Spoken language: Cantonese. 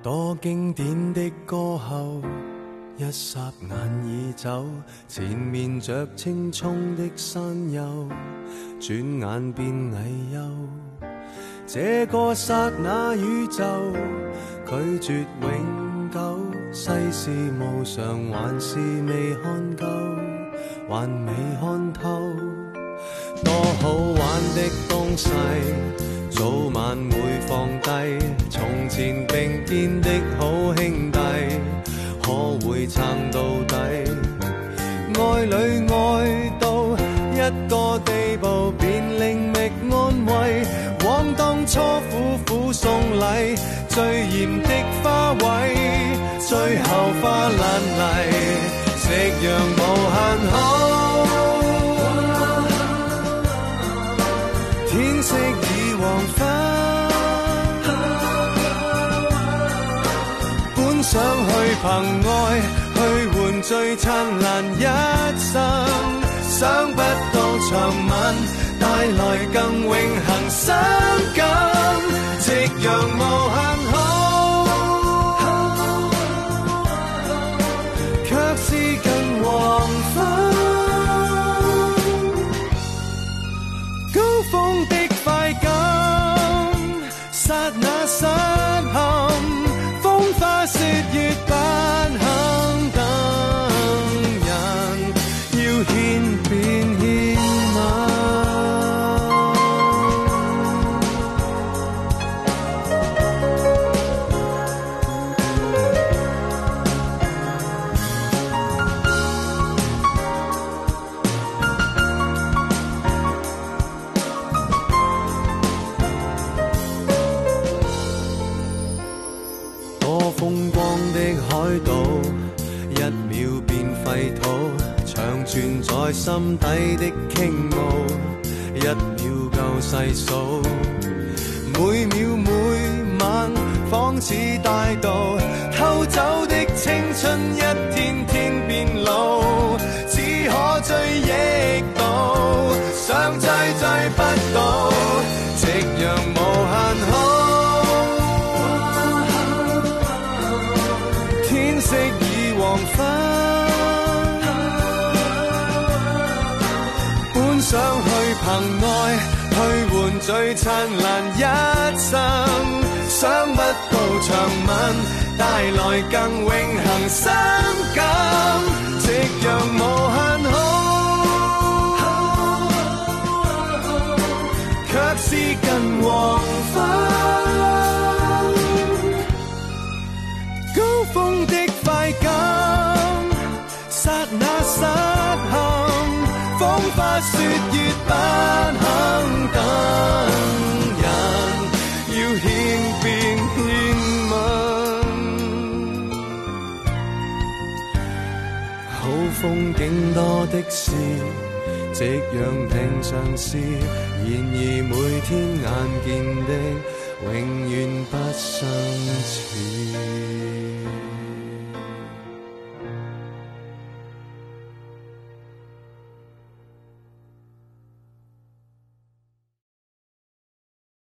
多經典的歌後，一霎眼已走，前面着青蔥的山丘，轉眼變危憂。這個剎那宇宙，拒絕永久，世事無常，還是未看夠，還未看透。多好玩的東西，早晚會放低。從前並肩的好兄弟，可會撐到底？愛侶愛到一個地步，便另覓安慰。往當初苦苦送禮，最嚴的花卉，最後花爛泥，夕陽無限好。天色已黃昏，本想去憑愛去換最燦爛一生，想不到長吻帶來更永恆傷感，夕陽無限好，卻是近黃昏。高峰的快感，剎那失陷，風花雪月不肯等人，要獻便獻吻。風光的海島，一秒變廢土，長存在心底的傾慕，一秒夠細數。每秒每晚仿似大道，偷走的青春一天天變老，只可追憶到，想追追不到，夕陽無限好。天色已黃昏，本想去憑愛去換最燦爛一生，想不到長吻帶來更永恆傷感，夕陽無限好，卻是近黃昏。高峰的快感，剎那失陷，風花雪月不肯等人，要獻便獻吻。好風景多的是，夕陽平常事，然而每天眼見的永遠不相似。